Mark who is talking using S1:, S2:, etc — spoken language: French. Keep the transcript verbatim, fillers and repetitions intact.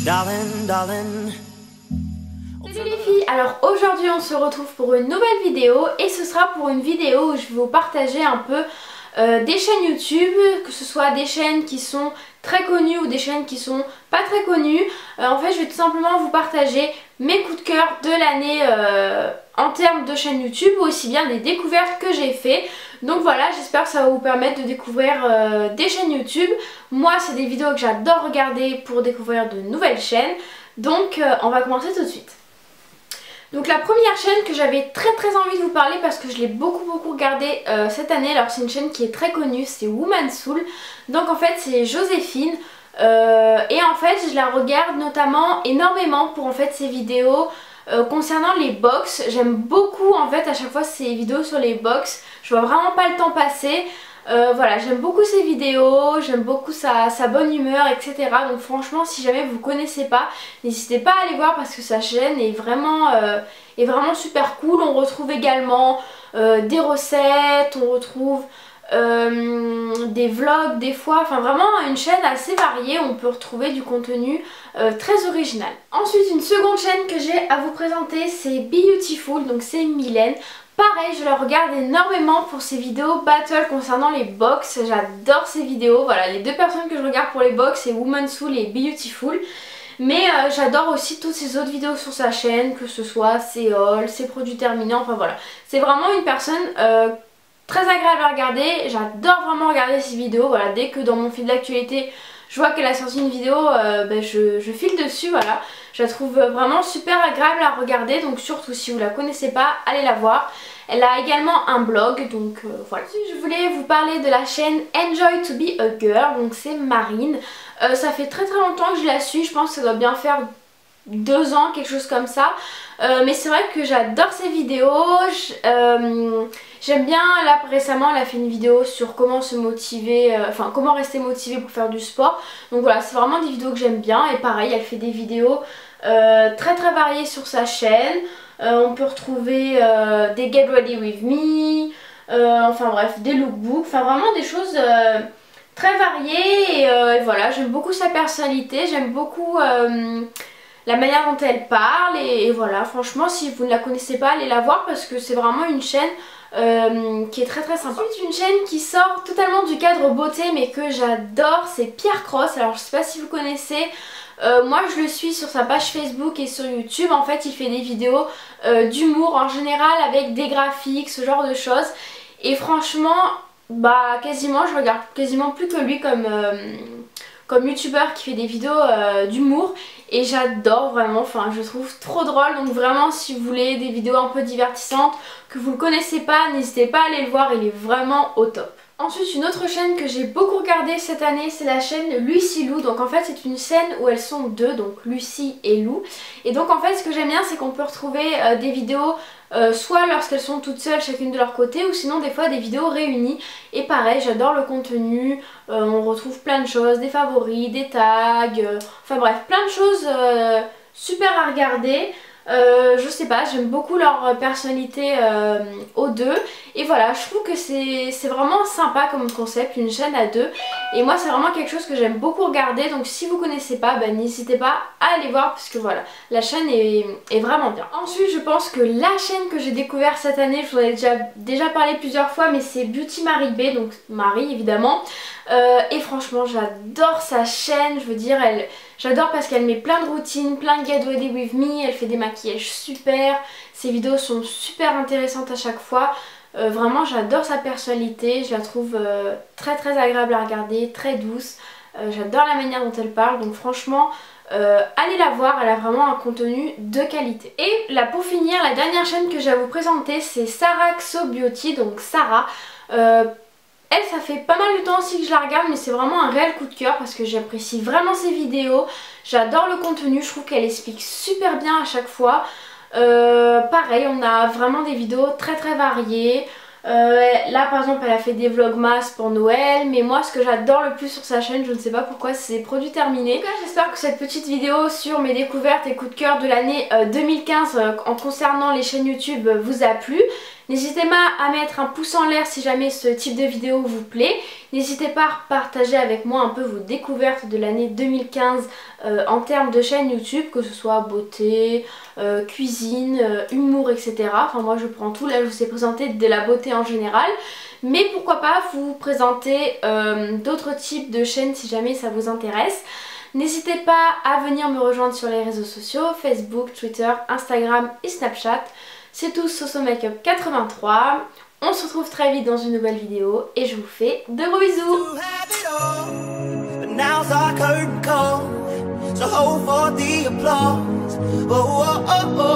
S1: Darling, darling.
S2: Salut les filles, alors aujourd'hui on se retrouve pour une nouvelle vidéo et ce sera pour une vidéo où je vais vous partager un peu euh, des chaînes YouTube, que ce soit des chaînes qui sont très connues ou des chaînes qui sont pas très connues. Euh, en fait je vais tout simplement vous partager mes coups de cœur de l'année euh, en termes de chaîne YouTube ou aussi bien des découvertes que j'ai fait. Donc voilà, j'espère que ça va vous permettre de découvrir euh, des chaînes YouTube. Moi c'est des vidéos que j'adore regarder pour découvrir de nouvelles chaînes. Donc euh, on va commencer tout de suite. Donc la première chaîne que j'avais très très envie de vous parler parce que je l'ai beaucoup beaucoup regardée euh, cette année. Alors c'est une chaîne qui est très connue, c'est Woman's Soul. Donc en fait c'est Joséphine euh, et en fait je la regarde notamment énormément pour en fait ses vidéos euh, concernant les box. J'aime beaucoup en fait à chaque fois ses vidéos sur les box. Je vois vraiment pas le temps passer. Euh, voilà, j'aime beaucoup ses vidéos, j'aime beaucoup sa, sa bonne humeur, et cetera. Donc franchement, si jamais vous ne connaissez pas, n'hésitez pas à aller voir parce que sa chaîne est vraiment, euh, est vraiment super cool. On retrouve également euh, des recettes, on retrouve euh, des vlogs des fois, enfin vraiment une chaîne assez variée où on peut retrouver du contenu euh, très original. Ensuite, une seconde chaîne que j'ai à vous présenter, c'est Beautiful, donc c'est Mylène. Pareil, je la regarde énormément pour ses vidéos battle concernant les box. J'adore ses vidéos. Voilà, les deux personnes que je regarde pour les box, c'est Woman's Soul et Beautiful. Mais euh, j'adore aussi toutes ses autres vidéos sur sa chaîne, que ce soit ses hauls, ses produits terminés, enfin voilà. C'est vraiment une personne euh, très agréable à regarder. J'adore vraiment regarder ses vidéos. Voilà, dès que dans mon fil d'actualité, je vois qu'elle a sorti une vidéo, euh, ben je, je file dessus, voilà. Je la trouve vraiment super agréable à regarder, donc surtout si vous la connaissez pas, allez la voir. Elle a également un blog, donc euh, voilà. Ensuite, je voulais vous parler de la chaîne Enjoy to be a Girl, donc c'est Marine. Euh, ça fait très très longtemps que je la suis, je pense que ça doit bien faire deux ans, quelque chose comme ça. Euh, mais c'est vrai que j'adore ses vidéos. Euh, J'aime bien, là récemment elle a fait une vidéo sur comment se motiver, euh, enfin comment rester motivé pour faire du sport. Donc voilà, c'est vraiment des vidéos que j'aime bien. Et pareil, elle fait des vidéos euh, très très variées sur sa chaîne. Euh, on peut retrouver euh, des Get Ready With Me, euh, enfin bref, des lookbooks, enfin vraiment des choses euh, très variées. Et, euh, et voilà, j'aime beaucoup sa personnalité, j'aime beaucoup euh, la manière dont elle parle. Et, et voilà, franchement, si vous ne la connaissez pas, allez la voir parce que c'est vraiment une chaîne euh, qui est très très sympa. Ensuite, une chaîne qui sort totalement du cadre beauté mais que j'adore, c'est Pierre Cross. Alors je sais pas si vous connaissez. Euh, moi je le suis sur sa page Facebook et sur YouTube. En fait il fait des vidéos euh, d'humour en général avec des graphiques, ce genre de choses. Et franchement bah quasiment je regarde quasiment plus que lui comme, euh, comme youtubeur qui fait des vidéos euh, d'humour. Et j'adore vraiment, enfin je trouve trop drôle. Donc vraiment si vous voulez des vidéos un peu divertissantes, que vous ne connaissez pas, n'hésitez pas à aller le voir, il est vraiment au top. Ensuite, une autre chaîne que j'ai beaucoup regardée cette année, c'est la chaîne Lucie Lou. Donc en fait c'est une chaîne où elles sont deux, donc Lucie et Lou. Et donc en fait ce que j'aime bien c'est qu'on peut retrouver euh, des vidéos euh, soit lorsqu'elles sont toutes seules chacune de leur côté, ou sinon des fois des vidéos réunies. Et pareil, j'adore le contenu, euh, on retrouve plein de choses, des favoris, des tags, euh, enfin bref plein de choses euh, super à regarder. Euh, je sais pas, j'aime beaucoup leur personnalité euh, aux deux. Et voilà, je trouve que c'est vraiment sympa comme concept, une chaîne à deux. Et moi c'est vraiment quelque chose que j'aime beaucoup regarder. Donc si vous connaissez pas, bah, n'hésitez pas à aller voir parce que voilà, la chaîne est, est vraiment bien. Ensuite je pense que la chaîne que j'ai découvert cette année, je vous en ai déjà, déjà parlé plusieurs fois, mais c'est Beauty Marie B, donc Marie évidemment. Euh, et franchement j'adore sa chaîne, je veux dire elle, j'adore parce qu'elle met plein de routines, plein de Get Ready With Me, elle fait des maquillages super, ses vidéos sont super intéressantes à chaque fois. Euh, vraiment j'adore sa personnalité, je la trouve euh, très très agréable à regarder, très douce, euh, j'adore la manière dont elle parle. Donc franchement euh, allez la voir, elle a vraiment un contenu de qualité. Et là pour finir, la dernière chaîne que j'ai à vous présenter, c'est Sarah Xo Beauty, donc Sarah. euh, Elle, ça fait pas mal de temps aussi que je la regarde, mais c'est vraiment un réel coup de cœur parce que j'apprécie vraiment ses vidéos. J'adore le contenu, je trouve qu'elle explique super bien à chaque fois. Euh, pareil, on a vraiment des vidéos très très variées. Euh, là par exemple elle a fait des vlogmas pour Noël, mais moi ce que j'adore le plus sur sa chaîne, je ne sais pas pourquoi, c'est ses produits terminés. En tout cas j'espère que cette petite vidéo sur mes découvertes et coups de cœur de l'année euh, deux mille quinze euh, en concernant les chaînes YouTube euh, vous a plu. N'hésitez pas à mettre un pouce en l'air si jamais ce type de vidéo vous plaît. N'hésitez pas à partager avec moi un peu vos découvertes de l'année deux mille quinze euh, en termes de chaîne YouTube, que ce soit beauté, euh, cuisine, euh, humour, et cetera. Enfin moi je prends tout, là je vous ai présenté de la beauté en général. Mais pourquoi pas vous présenter euh, d'autres types de chaînes si jamais ça vous intéresse. N'hésitez pas à venir me rejoindre sur les réseaux sociaux, Facebook, Twitter, Instagram et Snapchat. C'est tout, Soso Makeup quatre-vingt-trois. On se retrouve très vite dans une nouvelle vidéo et je vous fais de gros bisous. So hold for the applause. Oh, oh, oh, oh.